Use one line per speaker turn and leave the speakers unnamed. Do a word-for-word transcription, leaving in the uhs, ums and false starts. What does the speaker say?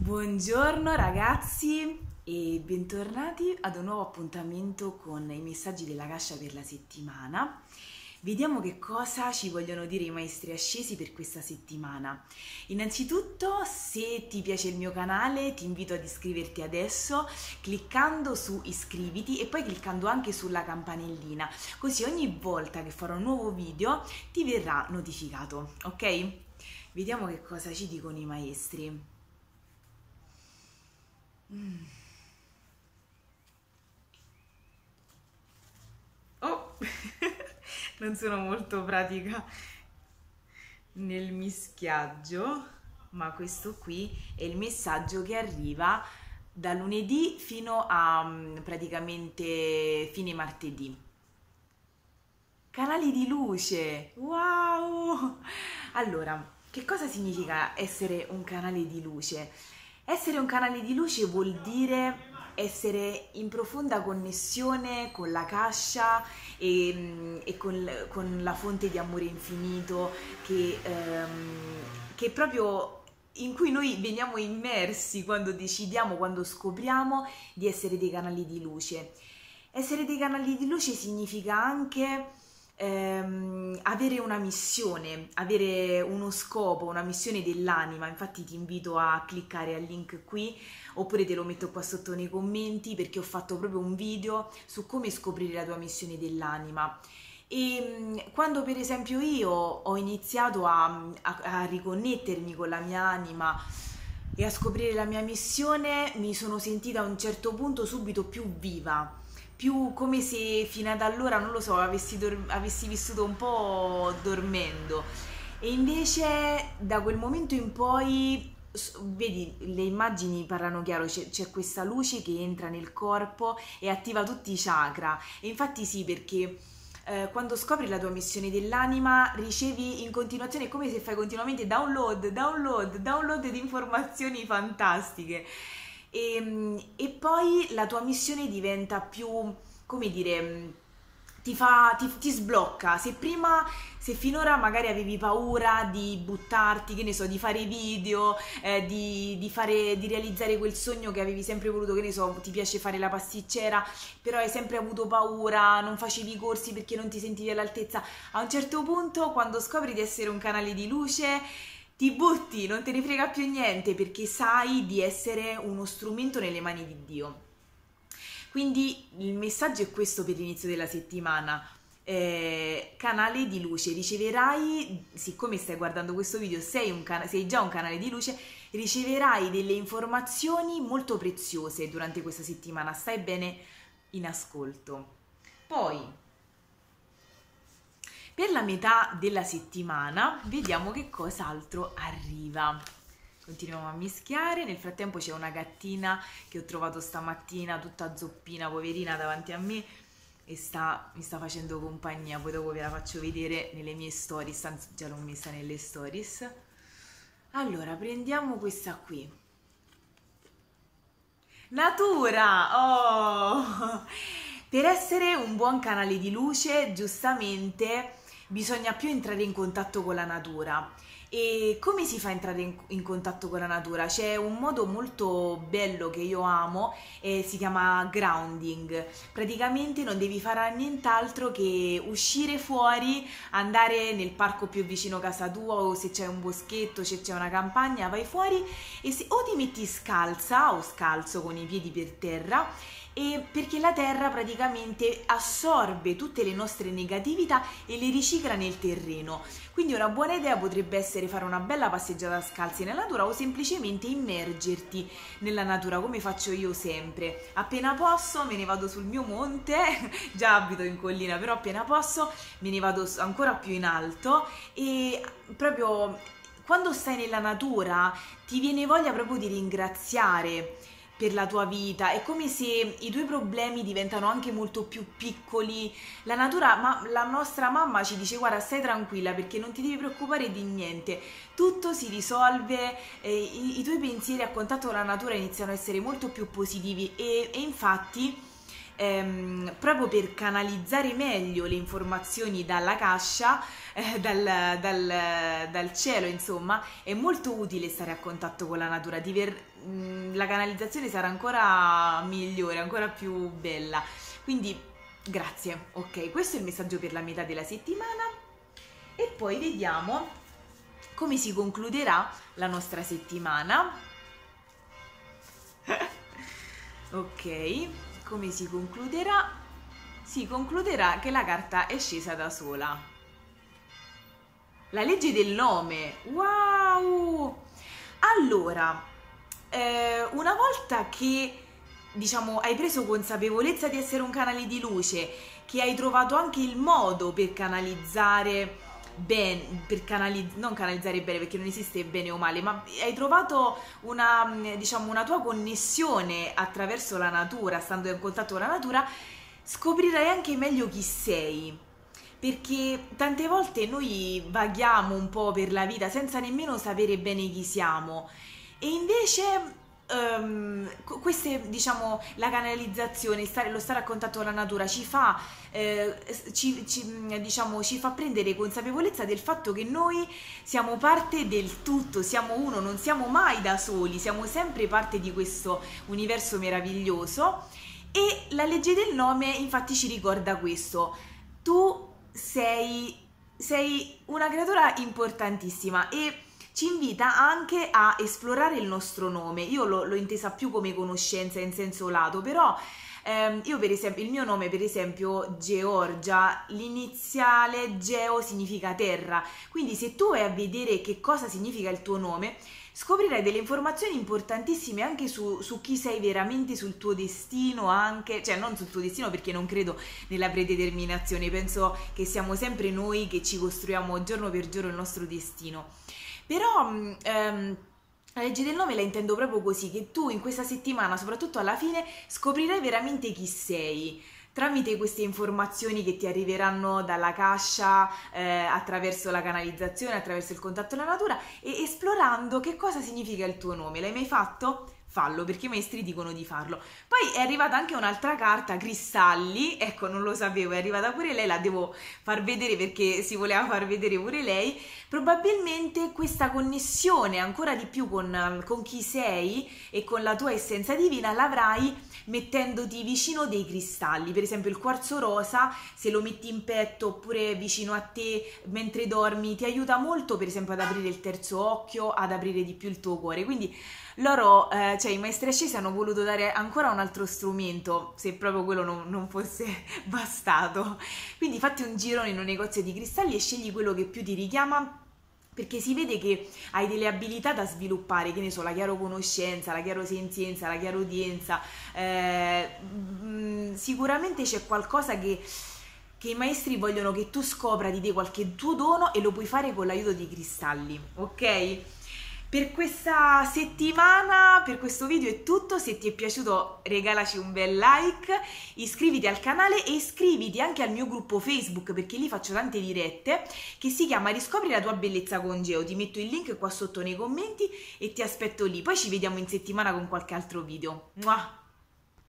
Buongiorno ragazzi e bentornati ad un nuovo appuntamento con i messaggi della Cascia per la settimana. Vediamo che cosa ci vogliono dire i maestri ascesi per questa settimana. Innanzitutto, se ti piace il mio canale, ti invito ad iscriverti adesso cliccando su iscriviti e poi cliccando anche sulla campanellina, così ogni volta che farò un nuovo video ti verrà notificato, ok? Vediamo che cosa ci dicono i maestri. Mm. Oh, non sono molto pratica nel mischiaggio, ma questo qui è il messaggio che arriva da lunedì fino a mm, praticamente fine martedì. Canali di luce, wow! Allora, che cosa significa essere un canale di luce? Essere un canale di luce vuol dire essere in profonda connessione con la Cascia e, e con, con la fonte di amore infinito che, ehm, che proprio in cui noi veniamo immersi quando decidiamo, quando scopriamo di essere dei canali di luce. Essere dei canali di luce significa anche ehm, avere una missione, avere uno scopo, una missione dell'anima. Infatti ti invito a cliccare al link qui oppure te lo metto qua sotto nei commenti, perché ho fatto proprio un video su come scoprire la tua missione dell'anima. E quando per esempio io ho iniziato a, a, a riconnettermi con la mia anima e a scoprire la mia missione, mi sono sentita a un certo punto subito più viva, più come se fino ad allora, non lo so, avessi, dor- avessi vissuto un po' dormendo. E invece da quel momento in poi, s- vedi, le immagini parlano chiaro, c'è, c'è questa luce che entra nel corpo e attiva tutti i chakra. E infatti sì, perché eh, quando scopri la tua missione dell'anima ricevi in continuazione, è come se fai continuamente download, download, download di informazioni fantastiche. E, e poi la tua missione diventa più, come dire, ti fa, ti, ti sblocca. Se prima, se finora magari avevi paura di buttarti, che ne so, di fare video, eh, di, di fare, di realizzare quel sogno che avevi sempre voluto, che ne so, ti piace fare la pasticcera, però hai sempre avuto paura, non facevi i corsi perché non ti sentivi all'altezza. A un certo punto, quando scopri di essere un canale di luce, ti butti, non te ne frega più niente, perché sai di essere uno strumento nelle mani di Dio. Quindi il messaggio è questo per l'inizio della settimana. Eh, canale di luce, riceverai, siccome stai guardando questo video, sei, un cana- sei già un canale di luce, riceverai delle informazioni molto preziose durante questa settimana. Stai bene in ascolto. Poi, per la metà della settimana vediamo che cos'altro arriva. Continuiamo a mischiare. Nel frattempo c'è una gattina che ho trovato stamattina tutta zoppina, poverina, davanti a me e sta, mi sta facendo compagnia. Poi dopo ve la faccio vedere nelle mie stories, anzi già l'ho messa nelle stories. Allora, prendiamo questa qui. Natura! Oh! Per essere un buon canale di luce, giustamente, bisogna più entrare in contatto con la natura. E come si fa a entrare in, in contatto con la natura? C'è un modo molto bello che io amo e si chiama grounding. Praticamente non devi fare nient'altro che uscire fuori, andare nel parco più vicino a casa tua, o se c'è un boschetto, se c'è una campagna, vai fuori e se, o ti metti scalza o scalzo con i piedi per terra, e perché la terra praticamente assorbe tutte le nostre negatività e le ricicla nel terreno. Quindi una buona idea potrebbe essere fare una bella passeggiata scalzi nella natura o semplicemente immergerti nella natura, come faccio io sempre. Appena posso me ne vado sul mio monte, già abito in collina, però appena posso me ne vado ancora più in alto e proprio quando stai nella natura ti viene voglia proprio di ringraziare per la tua vita. È come se i tuoi problemi diventano anche molto più piccoli. La natura, ma la nostra mamma ci dice: guarda, stai tranquilla perché non ti devi preoccupare di niente, tutto si risolve, eh, i, i tuoi pensieri a contatto con la natura iniziano a essere molto più positivi e, e infatti ehm, proprio per canalizzare meglio le informazioni dalla cascia, eh, dal, dal, dal cielo, insomma, è molto utile stare a contatto con la natura, diver- mh, la canalizzazione sarà ancora migliore, ancora più bella. Quindi grazie, ok, questo è il messaggio per la metà della settimana e poi vediamo come si concluderà la nostra settimana. Ok, come si concluderà? Si concluderà che la carta è scesa da sola. La legge del nome, wow! Allora, eh, una volta che, diciamo, hai preso consapevolezza di essere un canale di luce, che hai trovato anche il modo per canalizzare bene, per canalizzare, non canalizzare bene perché non esiste bene o male, ma hai trovato una, diciamo, una tua connessione attraverso la natura, stando in contatto con la natura, scoprirai anche meglio chi sei. Perché tante volte noi vaghiamo un po' per la vita senza nemmeno sapere bene chi siamo e invece um, queste, diciamo, la canalizzazione, stare, lo stare a contatto con la natura ci fa, eh, ci, ci, diciamo, ci fa prendere consapevolezza del fatto che noi siamo parte del tutto, siamo uno, non siamo mai da soli, siamo sempre parte di questo universo meraviglioso e la legge del nome infatti ci ricorda questo. Tu Sei, sei una creatura importantissima e ci invita anche a esplorare il nostro nome. Io l'ho, l'ho intesa più come conoscenza in senso lato, però ehm, io per esempio, il mio nome per esempio Georgia, l'iniziale Geo significa terra, quindi se tu vai a vedere che cosa significa il tuo nome, scoprirai delle informazioni importantissime anche su, su chi sei veramente, sul tuo destino anche, cioè non sul tuo destino perché non credo nella predeterminazione, penso che siamo sempre noi che ci costruiamo giorno per giorno il nostro destino. Però ehm, la legge del nome la intendo proprio così, che tu in questa settimana, soprattutto alla fine, scoprirai veramente chi sei, tramite queste informazioni che ti arriveranno dalla cascia, eh, attraverso la canalizzazione, attraverso il contatto con la natura e esplorando che cosa significa il tuo nome. L'hai mai fatto? Fallo, perché i maestri dicono di farlo. Poi è arrivata anche un'altra carta, cristalli, ecco, non lo sapevo, è arrivata pure lei, la devo far vedere perché si voleva far vedere pure lei. Probabilmente questa connessione ancora di più con, con chi sei e con la tua essenza divina l'avrai mettendoti vicino dei cristalli, per esempio il quarzo rosa, se lo metti in petto oppure vicino a te mentre dormi, ti aiuta molto per esempio ad aprire il terzo occhio, ad aprire di più il tuo cuore, quindi loro, eh, cioè i maestri ascesi hanno voluto dare ancora un altro strumento, se proprio quello non, non fosse bastato, quindi fatti un giro in un negozio di cristalli e scegli quello che più ti richiama, perché si vede che hai delle abilità da sviluppare, che ne so, la chiaroconoscenza, la chiarosenzienza, la chiaraudienza, eh, mh, sicuramente c'è qualcosa che, che i maestri vogliono che tu scopra di te, qualche tuo dono, e lo puoi fare con l'aiuto di cristalli, ok? Per questa settimana, per questo video è tutto. Se ti è piaciuto regalaci un bel like, iscriviti al canale e iscriviti anche al mio gruppo Facebook, perché lì faccio tante dirette, che si chiama Riscopri la tua bellezza con Geo. Ti metto il link qua sotto nei commenti e ti aspetto lì. Poi ci vediamo in settimana con qualche altro video. Mua!